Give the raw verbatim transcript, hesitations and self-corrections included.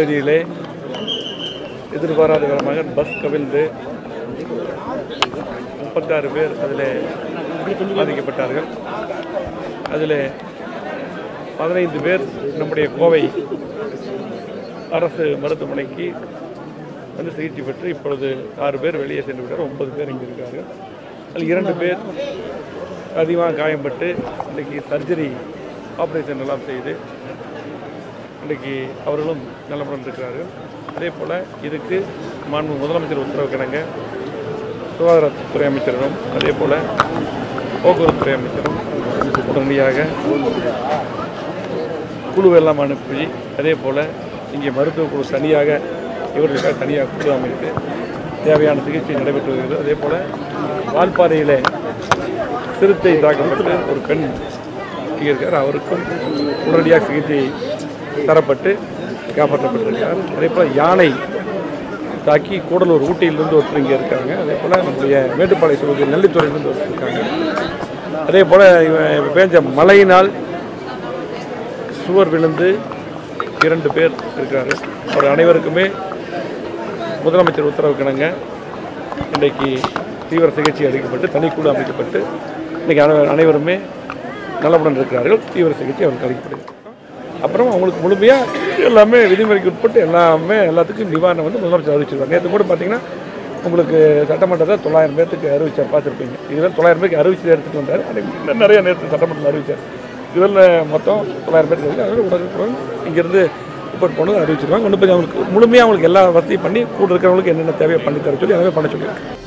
பகுதியிலே எதிர்பாராத விதமாக பஸ் கவிழ்ந்து முப்பத்தாறு பேர் அதில் பாதிக்கப்பட்டார்கள். அதில் பதினைந்து பேர் நம்முடைய கோவை அரசு மருத்துவமனைக்கு வந்து சிகிச்சை பெற்று இப்பொழுது ஆறு பேர் வெளியே சென்று விட்டார். ஒன்பது பேர் இங்கே இருக்கார்கள். அதில் இரண்டு பேர் அதிகமாக காயம்பட்டு இன்றைக்கி சர்ஜரி ஆப்ரேஷன் எல்லாம் செய்து இன்றைக்கி அவர்களும் நலமுடன் இருக்கிறார்கள். அதே போல் இதுக்கு மாண்பு முதலமைச்சர் உத்தரவு கிணங்க சுகாதாரத்துறை அமைச்சரும் அதே போல் போக்குவரத்துறை அமைச்சரும் உடனடியாக குழுவெல்லாம் அனுப்பி அதே போல் இங்கே மருத்துவ குழு தனியாக இவர்களுக்காக தனியாக குழு அமைத்து தேவையான சிகிச்சை நடைபெற்று வருகிறது. அதே போல் வால்பாறையில் சிறுத்தை தாக்கப்பட்டு ஒரு பெண் இங்கே இருக்கார். அவருக்கும் உடனடியாக சிகிச்சை தரப்பட்டு காப்பாற்றப்பட்டிருக்கிறார். அதே போல் யானை தாக்கி கூடலூர் ஊட்டியிலிருந்து ஒருத்தர் இங்கே இருக்காங்க. அதே போல் நம்முடைய மேட்டுப்பாளைய தொகுதி நெல்லித்துறையிலிருந்து ஒருத்தர் இருக்காங்க. அதே போல் பேஞ்ச மழையினால் சுவர் விழுந்து இரண்டு பேர் இருக்கிறார்கள். அவர் அனைவருக்குமே முதலமைச்சர் உத்தரவு கிணங்க இன்றைக்கு தீவிர சிகிச்சை அளிக்கப்பட்டு தனிக்குழு அமைக்கப்பட்டு இன்றைக்கி அனைவருமே நலமுடன் இருக்கிறார்கள். தீவிர சிகிச்சை அவருக்கு அளிக்கப்படுகிறது. அப்புறம் அவங்களுக்கு முழுமையாக எல்லாமே விதிமுறைக்கு உட்பட்டு எல்லாமே எல்லாத்துக்கும் நிவாரணம் வந்து முதலமைச்சர் அறிவிச்சிருவாங்க. நேற்று கூட பார்த்தீங்கன்னா உங்களுக்கு சட்டமன்றத்தை தொள்ளாயிரம் பேருக்கு அறிவிச்சார், பார்த்துருப்பீங்க. இதில் தொள்ளாயிரம் பேருக்கு அறிவிச்சு எடுத்துகிட்டு வந்தார். அன்றைக்கி நிறைய நேற்று சட்டமன்றத்தில் அறிவித்தார். இதில் மொத்தம் தொள்ளாயிரம் பேருக்கு இருக்குது. அதனால் உடனுக்குடன் இங்கேருந்து ரிப்போர்ட் போனது அறிவிச்சிருவாங்க. கொண்டு போய் அவங்களுக்கு முழுமையாக அவங்களுக்கு எல்லா வசதியும் பண்ணி கூட இருக்கிறவங்களுக்கு என்னென்ன தேவையை பண்ணி தர சொல்லி எல்லாமே பண்ண சொல்லியிருக்கு.